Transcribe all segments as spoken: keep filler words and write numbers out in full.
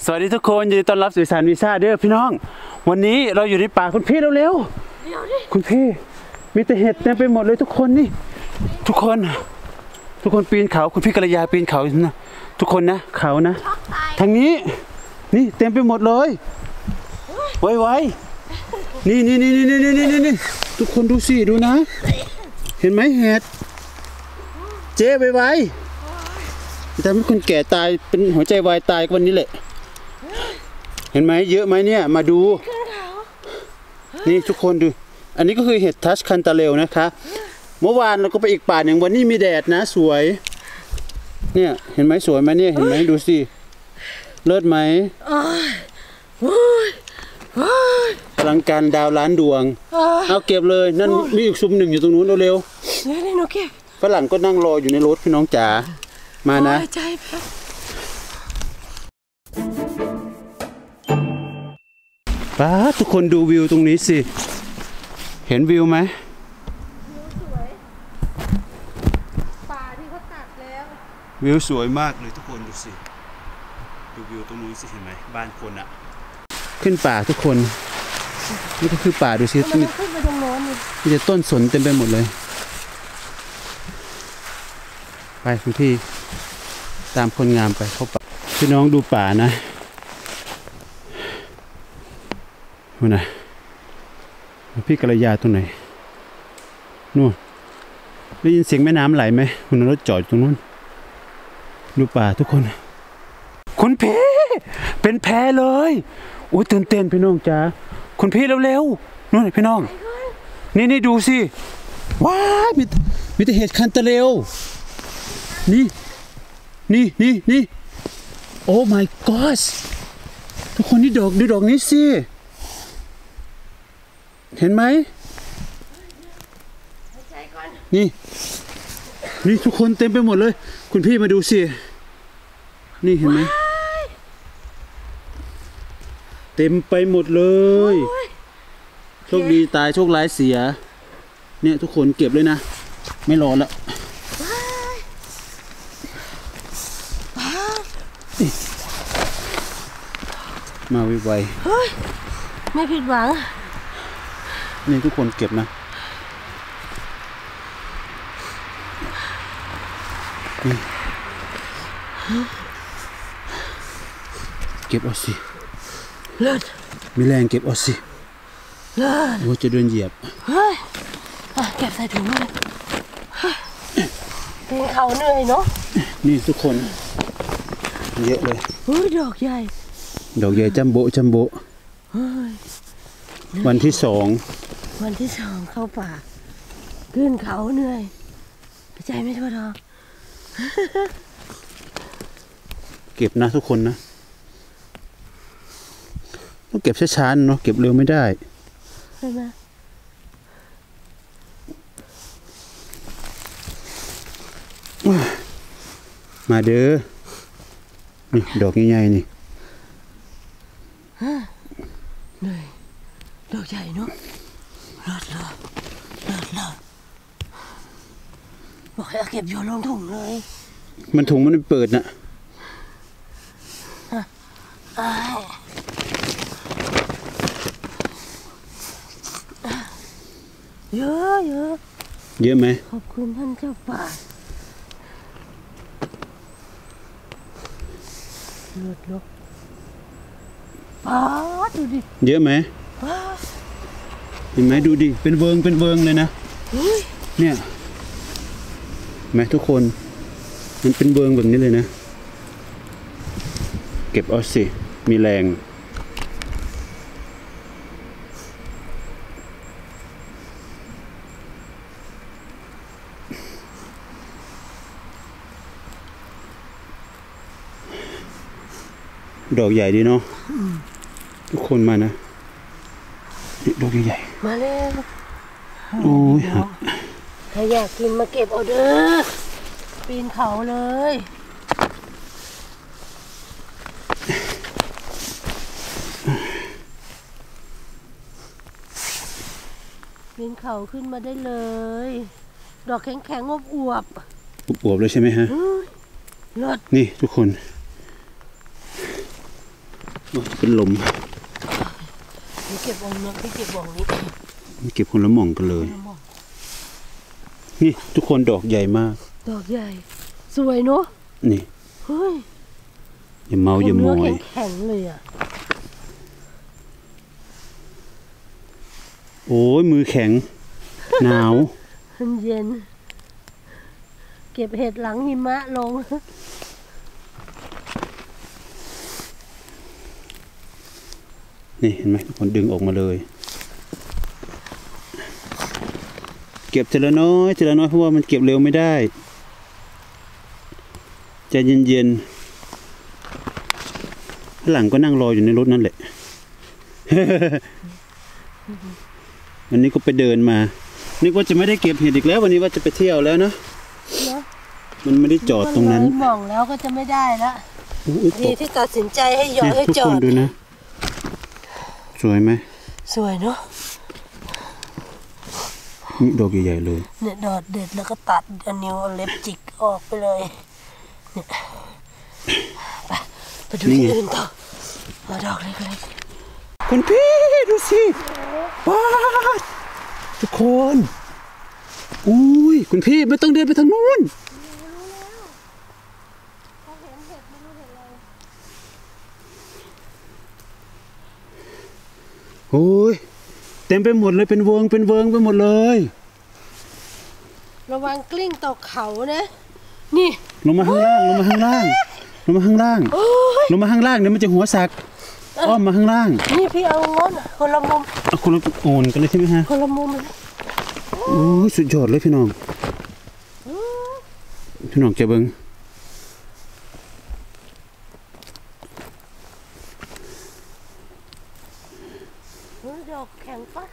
สวัสดีทุกคนยินดีต้อนรับสู่สารวีซ่าเด้อพี่น้องวันนี้เราอยู่ในป่าคุณพี่เร็วๆคุณพี่มีแต่เห็ดเต็มไปหมดเลยทุกคนนี่ทุกคนทุกคนปีนเขาคุณพี่กัลยาปีนเขานะทุกคนนะเขานะทางนี้นี่เต็มไปหมดเลยไวๆนี่นี่นี่นี่นี่นี่นี่ทุกคนดูสิดูนะเห็นไหมเห็ดเจ๊ไวๆทำให้คนแก่ตายเป็นหัวใจวายตายวันนี้แหละเห็นไหมเยอะไหมเนี่ยมาดูนี่ทุกคนดูอันนี้ก็คือเห็ดทัชคันตาเลวนะคะเมื่อวานเราก็ไปอีกป่าหนึ่งวันนี้มีแดดนะสวยเนี่ยเห็นไหมสวยไหมเนี่ยเห็นไหมดูสิเลิศไหมพลังการดาวล้านดวงเอาเก็บเลยนั่นมีอีกซุ้มหนึ่งอยู่ตรงนู้นเร็วๆฝรั่งก็นั่งรออยู่ในรถพี่น้องจ๋ามานะป้าทุกคนดูวิวตรงนี้สิเห็นวิวไหมป่าที่เขาตัดแล้ววิวสวยมากเลยทุกคนดูสิดูวิวตรงนู้นสิเห็นไหมบ้านคนอะขึ้นป่าทุกคนนี่ก็คือป่าดูสิมีขึ้นไปตรงโน้นมีแต่ต้นสนเต็มไปหมดเลยไปคุณพี่ตามคนงามไปเข้าป่าพี่น้องดูป่านะนู่นนะพี่กัลยาตรงไหนนู่นได้ยินเสียงแม่น้ำไหลไหมคุณรถจอดตรงนู้นดูป่าทุกคนคุณพี่เป็นแพเลยโอ้ตื่นเต้นพี่น้องจ้าคุณพี่เร็วๆนู่นพี่น้องนี่นี่ดูสิว้าวมีมีแต่เห็ดคันตะเลวนี่นี่นี่นี่โอ้ my god ทุกคนนี่ดอกดูดอกนี้สิเห็นไหมนี่นี่ทุกคนเต็มไปหมดเลยคุณพี่มาดูสินี่เห็นไหมเต็มไปหมดเลยโชคดีตายโชคร้ายเสียเนี่ยทุกคนเก็บเลยนะไม่รอแล้วมาไวๆไม่ผิดหวังนี่ทุกคนเก็บนะนี่เก็บเอาสิเลิศมีแรงเก็บเอาสิเลิศโอ้จะเดินเหยียบเฮ้ยเก็บใส่ถุงเลยเป็นเขาเหนื่อยเนาะนี่ทุกคนเยอะเลยโอ้ยดอกใหญ่ดอกใหญ่จัมโบ้จัมโบ้วันที่สองวันที่สองเข้าป่าขึ้นเขาเหนื่อยใจไม่ทั่วท้องเก็บนะทุกคนนะต้องเก็บช้าๆเนาะเก็บเร็วไม่ได้ใช่ไหมมาเด้อนี่ดอกใหญ่ๆนี่เหนื่อยดอกใหญ่เนาะเลิศเลิศเลิศเลิศบอกให้เอาเก็บโยนลงถุงเลยมันถุงมันเปิดน่ะเยอะเยอะเยอะไหมขอบคุณท่านเจ้าป่าเลิศเลิศป้าดูดิเยอะไหมเห็นไหมดูดิเป็นเวิงเป็นเวิงเลยนะเนี่ยไหมทุกคนมันเป็นเวิงแบบนี้เลยนะเก็บเอาสิมีแรงดอกใหญ่ดีเนาะทุกคนมานะดอกใหญ่มาเลยโอ้ยถ้าอยากกินมาเก็บเอาเด้อปีนเขาเลยปีนเขาขึ้นมาได้เลยดอกแข็งๆอบอวบอวบเลยใช่ไหมฮะเลิศนี่ทุกคนเป็นลมนี่เก็บวงนี้พี่เก็บวงนี้เก็บคนละหม่องกันเลย นี่ทุกคนดอกใหญ่มากดอกใหญ่สวยเนาะนี่เฮ้ยอย่าเมาอย่ามอยแข็งๆเลยอ่ะโอ้ยมือแข็ง หนาวมันเย็น เก็บเห็ดหลังหิมะลงนี่เห็นไหมทุกคนดึงออกมาเลย เก็บทีละน้อยทีละน้อยเพราะว่ามันเก็บเร็วไม่ได้ใจเย็นๆข้างหลังก็นั่งรออยู่ในรถนั่นแหละ วันนี้ก็ไปเดินมานึกว่าจะไม่ได้เก็บเห็ดอีกแล้ววันนี้ว่าจะไปเที่ยวแล้วนะมันไม่ได้จอดตรงนั้นมองแล้วก็จะไม่ได้ละดีที่ตัดสินใจให้ยอมให้ทุกจอคนดดูนะสวยไหมสวยเนาะนี่ดอกใหญ่ๆเลยเนี่ยดอดเด็ดแล้วก็ตัดเอานิ้วเอาเล็บจิกออกไปเลยเนี่ยไปไปดูที่อื่นต่อเอาดอกเล็กๆคุณพี่ดูสิว้าทุกคนอุ้ยคุณพี่ไม่ต้องเดินไปทางนู้นโอ้ยเต็มไปหมดเลยเป็นเวิงเป็นเวิงไปหมดเลยระวังกลิ้งตกเขานะนี่ลงมาข้างล่างลงมาข้างล่างลงมาข้างล่างลงมาข้างล่างเดี๋ยวมันจะหัวสักอ้อมมาข้างล่างนี่พี่เอางอนคนละมุมเอาคนละโอนกันเลยใช่ไหมฮะคนละมุมเลยโอ้ยสุดยอดเลยพี่น้องพี่น้องแกเบิ้งดอกแข็งปัก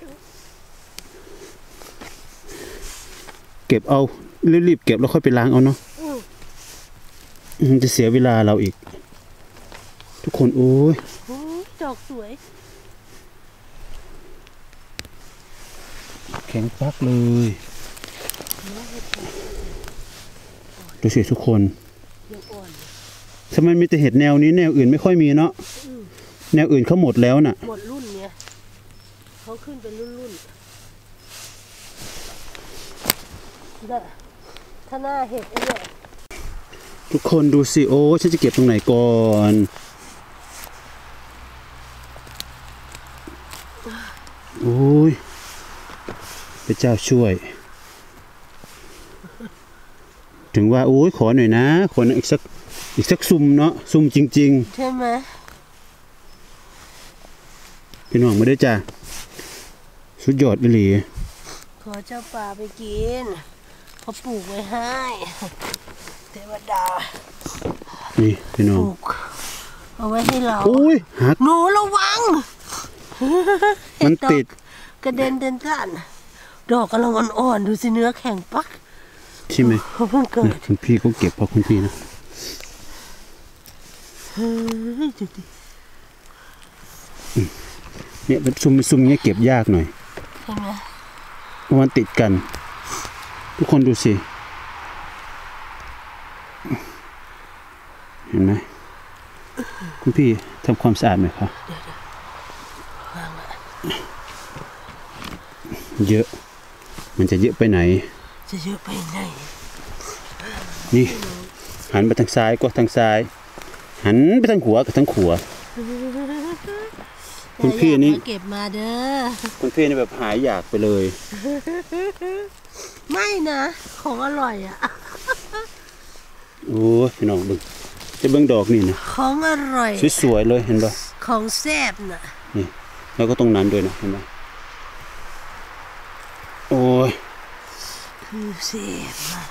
เก็บเอารีบๆเก็บแล้วค่อยไปล้างเอาเนาะมันจะเสียเวลาเราอีกทุกคนโอ้ยดอกสวยแข็งปักเลยดูสิทุกคนทำไมมีแต่เห็ดแนวนี้แนวอื่นไม่ค่อยมีเนาะแนวอื่นเขาหมดแล้วน่ะหมดรุ่นเนี่ยเขาขึ้นเป็นรุ่นรุ่นถ้าหน้าเห็ดเนี่ยทุกคนดูสิโอ้ฉันจะเก็บตรงไหนก่อนโอ้ยพระเจ้าช่วยถึงว่าโอ้ยขอหน่อยนะขออีกสักอีกสักซุ่มเนาะซุ่มจริงๆใช่ไหมพี่น้องมาด้วยจ้าสุดยอดไปเลยขอเจ้าป่าไปกินเขาปลูกไว้ให้เทวดานี่พี่น้องเอาไว้ให้เราโอ้ยหักหนูระวังมันติดกระเด็นเดินกันดอกกำลังอ่อนๆดูสิเนื้อแข็งปักใช่ไหมเขาเพิ่งเกิดคุณพี่เขาเก็บเพราะคุณพี่นะเฮ้ยดูดิเนี่ยเป็นซุ่มซุ่มเนี้ยเก็บยากหน่อยใช่ไหมมันติดกันทุกคนดูสิเห็นไหมคุณพี่ทำความสะอาดไหมครับเยอะมันจะเยอะไปไหนจะเยอะไปไหนนี่หันไปทางซ้ายก็ทางซ้ายหันไปทางขวาก็ทางขวาคุณพี่นี่เก็บมาเด้อคุณพี่นี่แบบหายอยากไปเลยไม่นะของอร่อยอ่ะโอ้พี่น้องเบิ่งจะเบิ่งดอกนี่นะของอร่อยสวยๆเลยเห็นป่ะของแซ่บน่ะนี่แล้วก็ตรงนั้นด้วยนะเห็นป่ะโอ้ยคือแซ่บมาก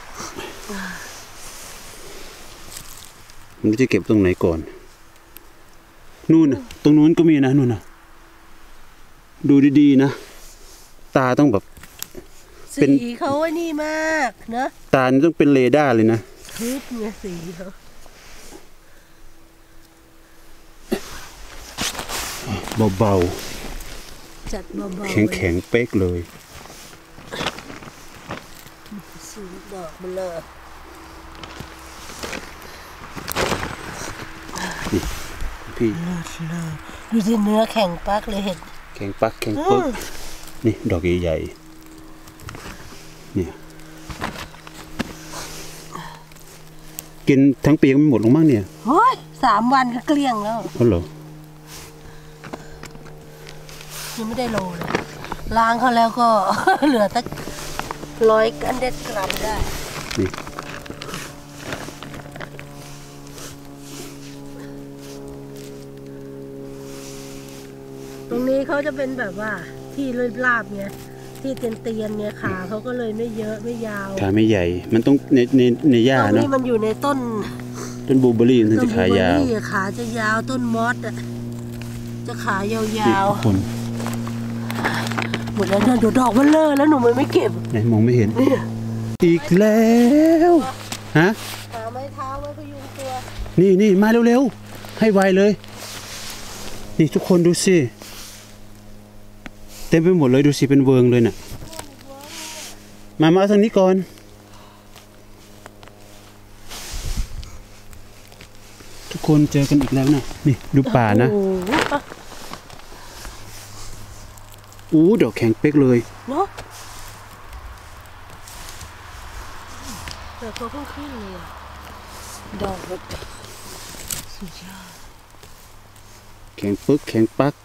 มันจะเก็บตรงไหนก่อนนู่นนะตรงนู้นก็มีนะนู่นนะดูดีๆนะตาต้องแบบสีเขาไอ้นี่มากนะตาต้องเป็นเรดาร์เลยนะทึบเนี่ยสีเขาเบาๆจัดเบาๆแข็งๆเป๊กเลยสีดอกมันเลยนี่พี่ดูสิเนื้อแข็งปักเลยเห็ดแข็งปักแข็งปึ๊กนี่ดอกใหญ่ๆเนี่ยกินทั้งปีก็ไม่หมดลงมั้งเนี่ยโอ้ยสามวันก็เกลี้ยงแล้วอ๋อเหรอยังไม่ได้โลเลยล้างเขาแล้วก็ เหลือสักร้อยกันเด็ดกรัมได้นี่ตรงนี้เขาจะเป็นแบบว่าที่ราบๆเนี่ยที่เตียนๆเนี่ยขาเขาก็เลยไม่เยอะไม่ยาวขาไม่ใหญ่มันต้องในในในหญ้าเนาะตรงนี้มันอยู่ในต้นต้นบลูเบอร์รี่มันจะขายาวขาจะยาวต้นมอสอ่ะจะขายาวๆคนหมดแล้วเนี่ยดอกมันเลอะแล้วหนูมันไม่เก็บไหนมองไม่เห็นอีกแล้วฮะหาไม้เท้าไว้พยุงตัวนี่นี่มาเร็วๆให้ไวเลยนี่ทุกคนดูสิเต็มไปหมดเลยดูสิเป็นเวิงเลยน่ะมามาทางนี้ก่อนทุกคนเจอกันอีกแล้วนะนี่ดูป่านะอู้ดอกแข็งเป๊กเลยเนาะแต่เขาเพิ่งขึ้นเลยอ่ะดอกแบบสุดยอดแข็งปึ๊กแข็งปัก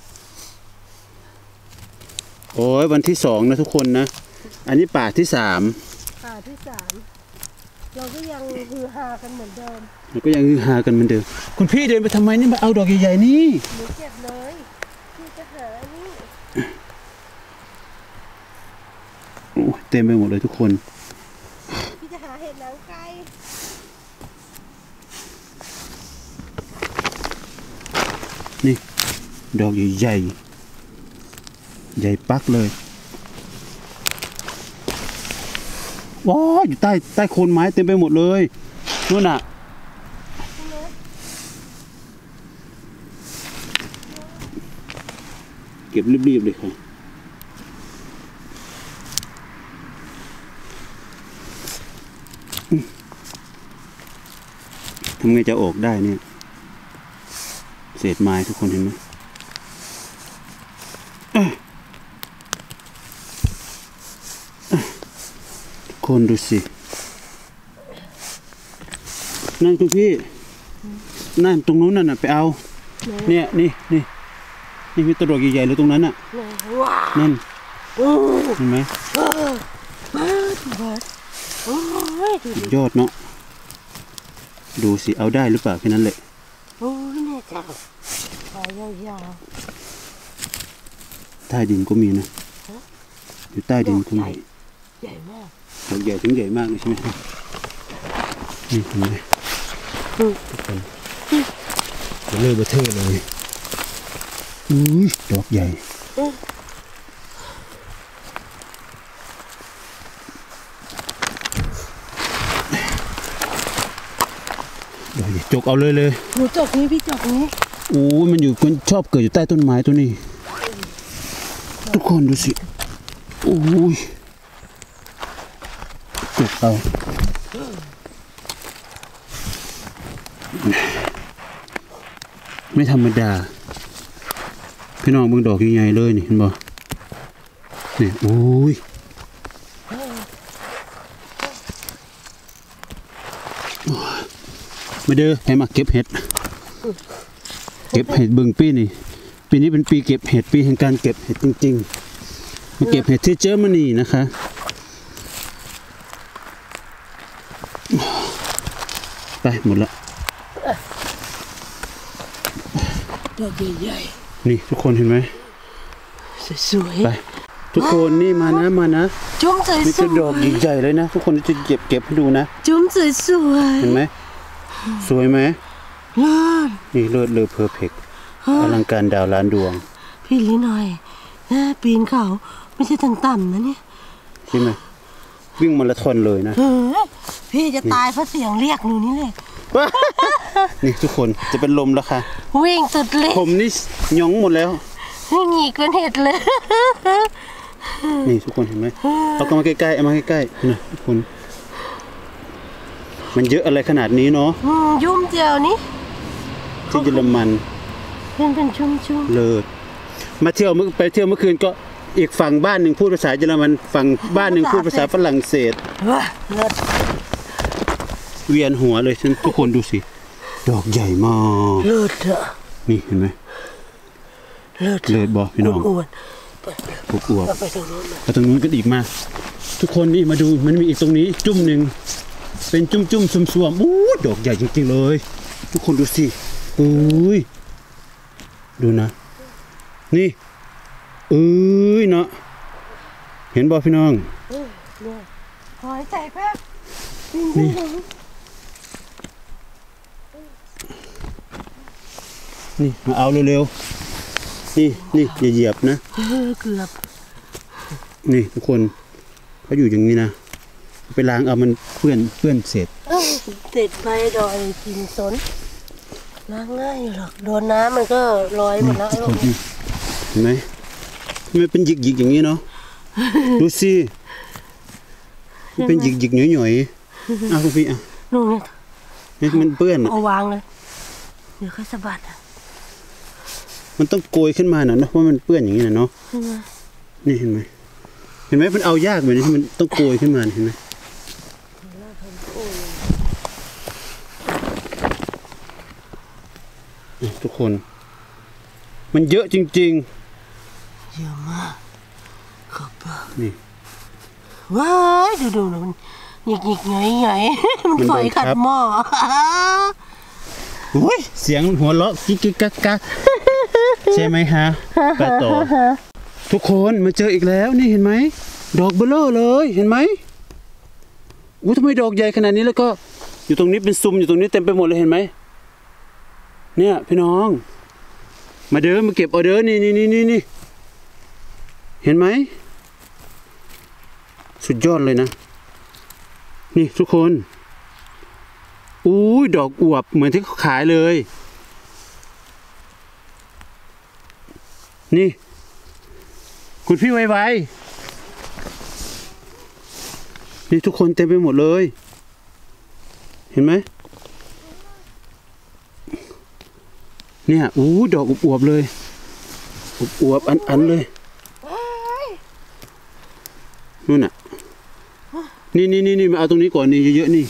โอ้ยวันที่สองนะทุกคนนะอันนี้ป่าที่สามป่าที่สามเราก็ยังฮือฮากันเหมือนเดิมเราก็ยังฮือฮากันเหมือนเดิมคุณพี่เดินไปทำไมนี่มาเอาดอกใหญ่ๆนี่หนูเก็บเลยพี่จะหานี่โอ้เต็มไปหมดเลยทุกคนพี่จะหาเห็ดหนังไก่นี่ดอกใหญ่ๆใหญ่ปักเลยว้าอยู่ใต้ใต้โคนไม้เต็มไปหมดเลยนู่นน่ะเก็บรีบๆเลยค่ะทำไงจะออกได้เนี่ยเศษไม้ทุกคนเห็นไหมคนดูสินั่นคุณพี่นั่นตรงนู้นน่ะไปเอาเนี่ยนี่นี่นี่มีตัวดอกใหญ่ๆเลยตรงนั้นน่ะนั่นเห็นไหมยอดเนาะดูสิเอาได้หรือเปล่าแค่นั้นแหละโอ้ยเนี่ยจ้าขายาวๆใต้ดินก็มีนะอยู่ใต้ดินก็มีใหญ่มากดอกใหญ่ถึงใหญ่มากเลยใช่ไหมนี่เห็นไหมทุกคนเลื่อยเบอร์เทอร์เลยอุ้ยดอกใหญ่ดอกใหญ่จกเอาเลยเลยหนูจกนี้พี่จกนี้โอ้ยมันอยู่มันชอบเกิดอยู่ใต้ต้นไม้ตัวนี้ทุกคนดูสิโอ้ยจกเอาไม่ธรรมดาพี่น้องเบิ่งดอกใหญ่ๆเลยนี่เห็นบ่นี่โอ้ยมาเด้อให้มาเก็บเห็ดเก็บเห็ดเบิ่งปีนี่ปีนี้เป็นปีเก็บเห็ดปีแห่งการเก็บเห็ดจริงๆมาเก็บเห็ดที่เยอรมนีนะคะไปหมดละดอกใหญ่ๆนี่ทุกคนเห็นไหมสวยๆไปทุกคนนี่มานะมานะจุ้มสวยๆนี่จะดอกใหญ่ๆเลยนะทุกคนจะเก็บเก็บให้ดูนะจุ้มสวยๆเห็นไหมสวยไหมเลิศนี่เลิศเลอเพอร์เฟกต์อลังการดาวล้านดวงพี่ลิหน่อยปีนเขาไม่ใช่ต่ำๆนะเนี่ยใช่ไหมวิ่งมาราธอนเลยนะพี่จะตายเพราะเสียงเรียกหนูนี่เลยนี่ทุกคนจะเป็นลมแล้วค่ะวิ่งสุดเลยผมนี่หยองหมดแล้วหงีกเป็นเห็ดเลยนี่ทุกคนเห็นไหมเอาเข้ามาใกล้ๆเอามาใกล้ๆนะทุกคนมันเยอะอะไรขนาดนี้เนาะยุ่มเจียวนี่ที่เยอรมันเป็นเป็นชุ่มๆเลิศมาเที่ยวเมื่อไปเที่ยวเมื่อคืนก็อีกฝั่งบ้านหนึ่งพูดภาษาเยอรมันฝั่งบ้านหนึ่งพูดภาษาฝรั่งเศสว้าเลิศเวียนหัวเลยฉันทุกคนดูสิดอกใหญ่มากเลิศอะนี่เห็นไหมเลิศเลิศบอพี่น้องอ้วนพวกอวบไปทางโน้นมาไปตรงนู้นก็อีกมาทุกคนนี่มาดูมันมีอีกตรงนี้จุ่มหนึ่งเป็นจุ่มจุ่มซุ่มซวมอู้ดอกใหญ่จริงๆเลย ทุกคนดูสิอุ้ยดูนะนี่เอ้ยเนาะเห็นบอพี่น้องหอยใจแป๊บนี่นี่มาเอาเร็วๆนี่นี่อย่าเหยียบนะเออเกือบนี่ทุกคนเขาอยู่อย่างนี้นะไปล้างเอามันเปื้อนเปื้อนเสร็จเสร็จไปดอยกินสนล้างง่ายอยู่หรอกโดนน้ำมันก็ลอยหมดแล้วทุกคนนี่เห็นไหมทำไมเป็นหยิกหยิกๆอย่างนี้เนาะดูสิมันเป็นหยิกหยิกๆหน่อยหน่อยๆอ่ะคุณพี่อ่ะนู่นไงนี่มันเปื้อนอะเอาวางเลยเดี๋ยวค่อยสะบัดอ่ะมันต้องโกยขึ้นมาหน่อยเนาะเพราะมันเปื้อนอย่างนี้นะเนาะใช่ไหมนี่เห็นไหมเห็นไหมมันเอายากเหมือนที่มันต้องโกยขึ้นมาเห็นไหมนี่ทุกคน มันเยอะจริงเยอะมากขอบคุณๆนี่ว้ายดูดูมันหยิกหยิกหน่อยหน่อยมันฝอยขัดหม้อโอ้ยเสียงหัวเราะกิ๊กกิ๊กกักกักใช่ไหมฮะไปต่อทุกคนมาเจออีกแล้วนี่เห็นไหมดอกเบลอเลยเห็นไหมอู้ทำไมดอกใหญ่ขนาดนี้แล้วก็อยู่ตรงนี้เป็นซุ่มอยู่ตรงนี้เต็มไปหมดเลยเห็นไหมเนี่ยพี่น้องมาเด้อมาเก็บออเดอร์นี่นี่นี่นี่นี่เห็นไหมสุดยอดเลยนะนี่ทุกคนอู้ยดอกอวบเหมือนที่เขาขายเลยนี่คุณพี่ไวๆนี่ทุกคนเต็มไปหมดเลยเห็นไหมเนี่ยอู้ดอกอวบๆเลยอวบๆอันๆเลยนู่นน่ะนี่นี่นี่นี่มาเอาตรงนี้ก่อนนี่เยอะๆนี่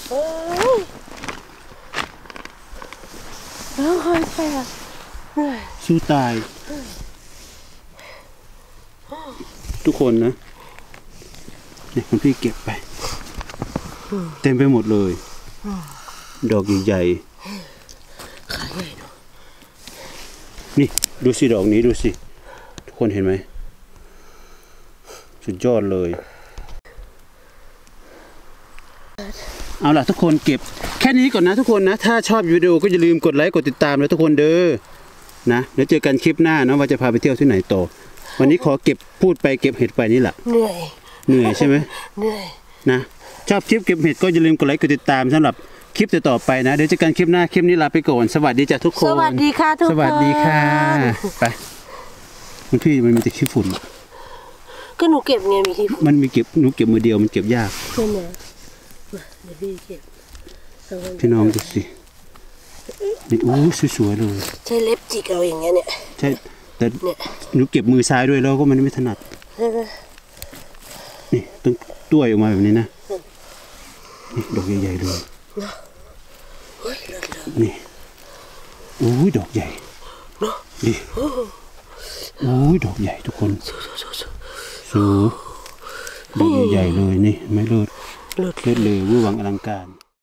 แล้วค่อยไปอ่ะสู้ตาย ทุกคนนะเนี่ยคุณพี่เก็บไป เต็มไปหมดเลย ดอกใหญ่ขายใหญ่เนาะๆนี่ดูสิดอกนี้ดูสิ ทุกคนเห็นไหมสุดยอดเลยเอาล่ะทุกคนเก็บแค่นี้ก่อนนะทุกคนนะถ้าชอบวิดีโอก็อย่าลืมกดไลค์กดติดตามนะทุกคนเด้อนะแล้วเจอกันคลิปหน้านะว่าจะพาไปเที่ยวที่ไหนต่อวันนี้ขอเก็บพูดไปเก็บเห็ดไปนี่แหละเหนื่อยเหนื่อยใช่ไหมเหนื่อยนะชอบคลิปเก็บเห็ดก็อย่าลืมกดไลค์กดติดตามสำหรับคลิปต่อๆไปนะเดี๋ยวเจอกันคลิปหน้าคลิปนี้ลาไปก่อนสวัสดีจ้ะทุกคนสวัสดีค่ะทุกคนสวัสดีค่ะไปมันพี่มันมีแต่ขี้ฝุ่นก็หนูเก็บไงมีที่มันมีเก็บหนูเก็บมือเดียวมันเก็บยากใช่ไหมมาเดี๋ยวพี่เก็บพี่น้องดูสินี่โอ้สวยๆเลยใช้เล็บจิกเอาอย่างเงี้ยเนี่ยใช่แต่เนี่ยหนูเก็บมือซ้ายด้วยแล้วก็มันไม่ถนัดใช่ไหมนี่ต้องต้วยออกมาแบบนี้นะนี่ดอกใหญ่ๆเลยเฮ้ยเลิศเลยนี่โอ้ยดอกใหญ่เนาะดิโอ้ยดอกใหญ่ทุกคนสู้สู้สู้สู้สูดอกใหญ่ๆเลยนี่ไม่เลิศเลิศเลิศเลยเวอร์วังอลังการ